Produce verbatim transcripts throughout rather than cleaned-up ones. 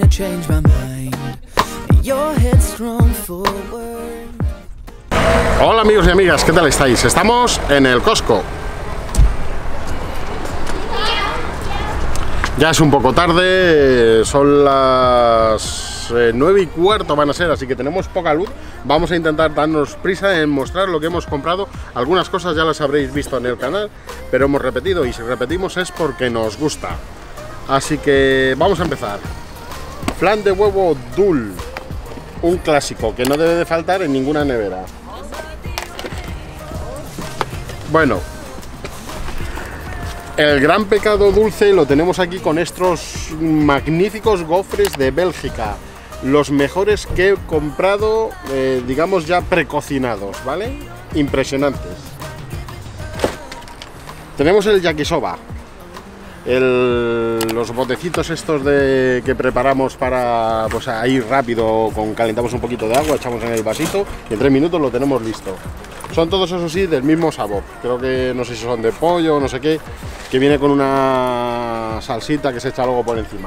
trying to change my mind. You're headstrong forward. Hola amigos y amigas, ¿qué tal estáis? Estamos en el Costco. Ya es un poco tarde, son las eh, nueve y cuarto van a ser, así que tenemos poca luz. Vamos a intentar darnos prisa en mostrar lo que hemos comprado. Algunas cosas ya las habréis visto en el canal, pero hemos repetido, y si repetimos es porque nos gusta. Así que vamos a empezar. Flan de huevo Dul, un clásico que no debe de faltar en ninguna nevera. Bueno, el gran pecado dulce lo tenemos aquí con estos magníficos gofres de Bélgica, los mejores que he comprado, eh, digamos ya precocinados, ¿vale? Impresionantes. Tenemos el yakisoba, el, los botecitos estos de que preparamos para, pues ahí rápido, con calentamos un poquito de agua, echamos en el vasito y en tres minutos lo tenemos listo. Son todos, eso sí, del mismo sabor. Creo que no sé si son de pollo o no sé qué, que viene con una salsita que se echa luego por encima.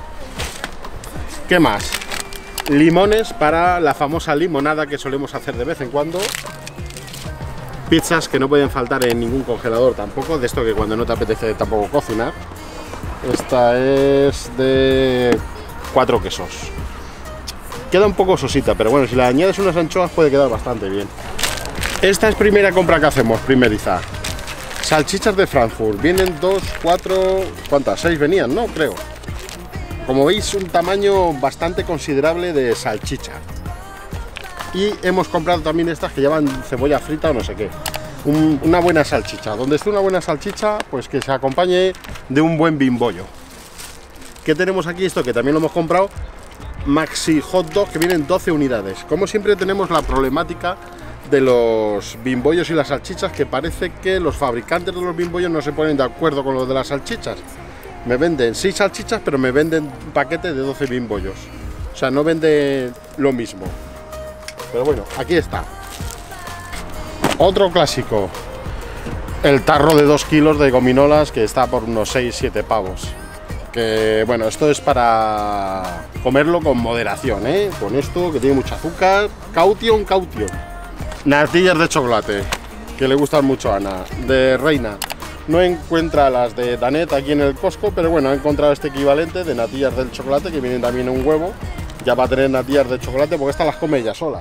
¿Qué más? Limones para la famosa limonada que solemos hacer de vez en cuando. Pizzas que no pueden faltar en ningún congelador tampoco, de esto que cuando no te apetece tampoco cocinar. Esta es de cuatro quesos. Queda un poco sosita, pero bueno, si le añades unas anchoas puede quedar bastante bien. Esta es primera compra que hacemos, primeriza. Salchichas de Frankfurt. Vienen dos, cuatro... ¿Cuántas? Seis venían, ¿no? Creo. Como veis, un tamaño bastante considerable de salchicha. Y hemos comprado también estas que llevan cebolla frita o no sé qué. Un, una buena salchicha. Donde esté una buena salchicha, pues que se acompañe de un buen bimbollo. ¿Qué tenemos aquí? Esto que también lo hemos comprado. Maxi Hot Dog, que vienen doce unidades. Como siempre tenemos la problemática de los bimbollos y las salchichas, que parece que los fabricantes de los bimbollos no se ponen de acuerdo con los de las salchichas. Me venden seis salchichas, pero me venden un paquete de doce bimbollos. O sea, no venden lo mismo. Pero bueno, aquí está. Otro clásico. El tarro de dos kilos de gominolas, que está por unos seis siete pavos. Que bueno, esto es para comerlo con moderación, ¿eh? Con esto, que tiene mucho azúcar. Caution, caution. Natillas de chocolate, que le gustan mucho a Ana, de Reina. No encuentra las de Danet aquí en el Costco, pero bueno, ha encontrado este equivalente de natillas del chocolate, que vienen también en un huevo. Ya va a tener natillas de chocolate, porque estas las come ella sola.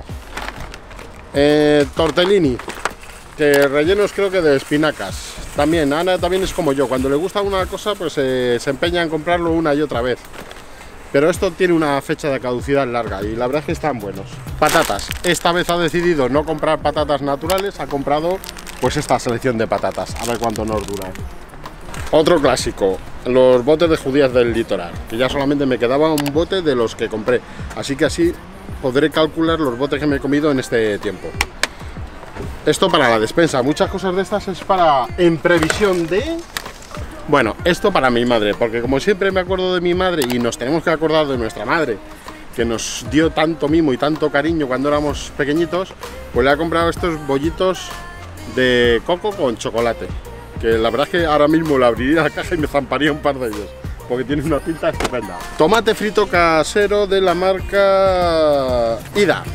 Eh, tortellini, que rellenos creo que de espinacas. También, Ana también es como yo, cuando le gusta una cosa, pues eh, se empeña en comprarlo una y otra vez. Pero esto tiene una fecha de caducidad larga y la verdad es que están buenos. Patatas. Esta vez ha decidido no comprar patatas naturales, ha comprado pues esta selección de patatas. A ver cuánto nos dura. Otro clásico, los botes de judías del litoral, que ya solamente me quedaba un bote de los que compré. Así que así podré calcular los botes que me he comido en este tiempo. Esto para la despensa. Muchas cosas de estas es para en previsión de... Bueno, esto para mi madre, porque como siempre me acuerdo de mi madre y nos tenemos que acordar de nuestra madre, que nos dio tanto mimo y tanto cariño cuando éramos pequeñitos, pues le ha comprado estos bollitos de coco con chocolate, que la verdad es que ahora mismo le abriría la caja y me zamparía un par de ellos, porque tiene una pinta estupenda. Tomate frito casero de la marca Ida.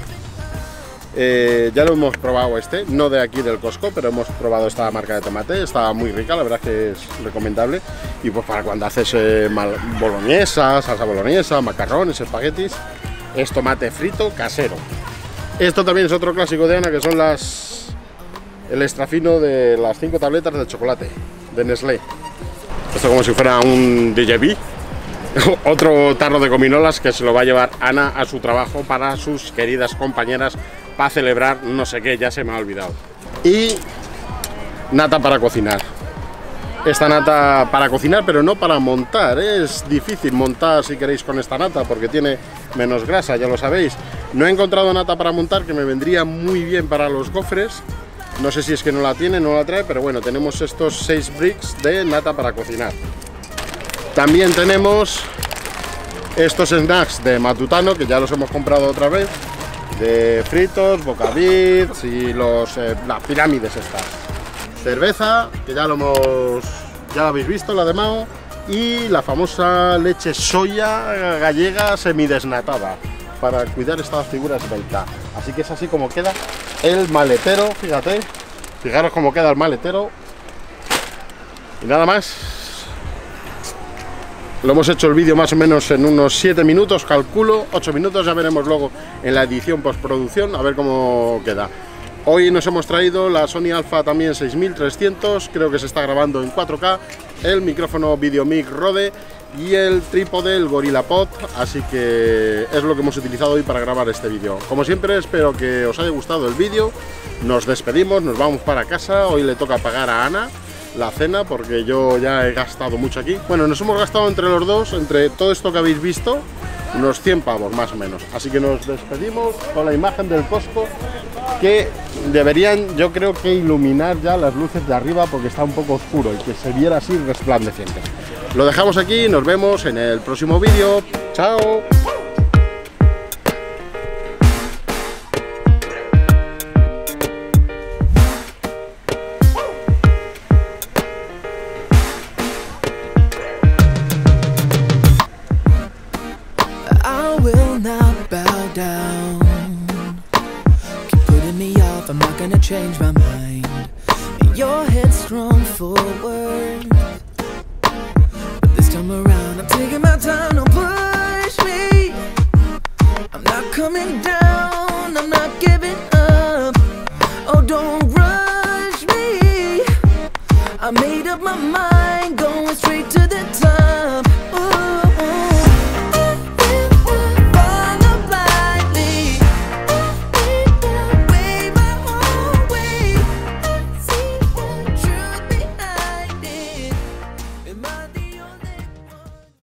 Eh, ya lo hemos probado este, no de aquí del Costco, pero hemos probado esta marca de tomate, está muy rica, la verdad es que es recomendable. Y pues para cuando haces eh, boloñesa, salsa boloñesa, macarrones, espaguetis, es tomate frito casero. Esto también es otro clásico de Ana, que son las el extra fino de las cinco tabletas de chocolate de Nestlé. Esto como si fuera un D J B. Otro tarro de gominolas que se lo va a llevar Ana a su trabajo para sus queridas compañeras, para celebrar no sé qué, ya se me ha olvidado. Y nata para cocinar. Esta nata para cocinar, pero no para montar, ¿eh? Es difícil montar si queréis con esta nata, porque tiene menos grasa, ya lo sabéis. No he encontrado nata para montar, que me vendría muy bien para los gofres. No sé si es que no la tiene, no la trae, pero bueno, tenemos estos seis bricks de nata para cocinar. También tenemos estos snacks de Matutano, que ya los hemos comprado otra vez, de fritos, bocadits y los, eh, las pirámides estas. Cerveza, que ya lo hemos, ya lo habéis visto, la de Mao, y la famosa leche soya gallega semidesnatada para cuidar esta figura esbelta. Así que es así como queda el maletero, fíjate, fijaros cómo queda el maletero. Y nada más, lo hemos hecho el vídeo más o menos en unos siete minutos, calculo, ocho minutos, ya veremos luego en la edición postproducción a ver cómo queda. Hoy nos hemos traído la Sony Alpha también seis mil trescientos, creo que se está grabando en cuatro K, el micrófono VideoMic Rode y el trípode, el GorillaPod, así que es lo que hemos utilizado hoy para grabar este vídeo. Como siempre, espero que os haya gustado el vídeo, nos despedimos, nos vamos para casa, hoy le toca pagar a Ana la cena porque yo ya he gastado mucho aquí. Bueno, nos hemos gastado entre los dos, entre todo esto que habéis visto, unos cien pavos más o menos. Así que nos despedimos con la imagen del Costco, que deberían, yo creo que iluminar ya las luces de arriba porque está un poco oscuro y que se viera así resplandeciente. Lo dejamos aquí, nos vemos en el próximo vídeo. ¡Chao! Down. Keep putting me off, I'm not gonna change my mind.